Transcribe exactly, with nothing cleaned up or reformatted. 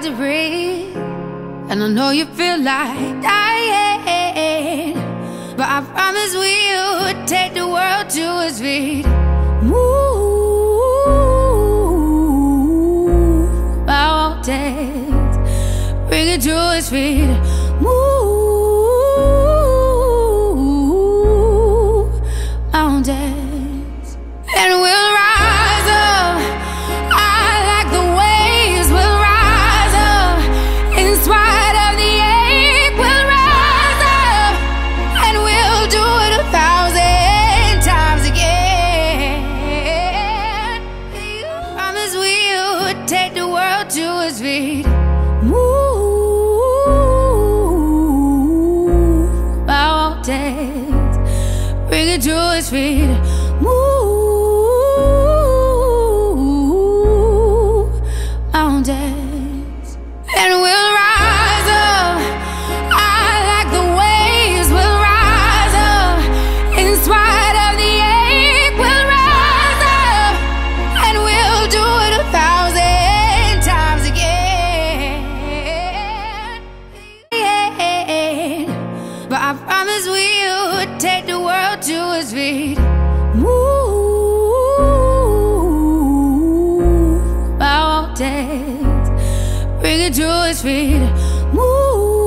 hard to breathe, and I know you feel like dying, but I promise we'll take the world to its feet. Move mountains, bring it to its feet. Move mountains, and we'll rise up. I like the waves. We'll rise up in spite of the ache. We'll rise up, and we'll do it a thousand times again. Promise we'll take the world to its feet. Move mountains, bring it to its feet. Move mountains, and we'll rise up. I like the waves. We'll rise up in spite of the ache. We'll rise up, and we'll do it a thousand times again. But I promise we'll take the world to its feet. Move mountains, bring it to its feet. Move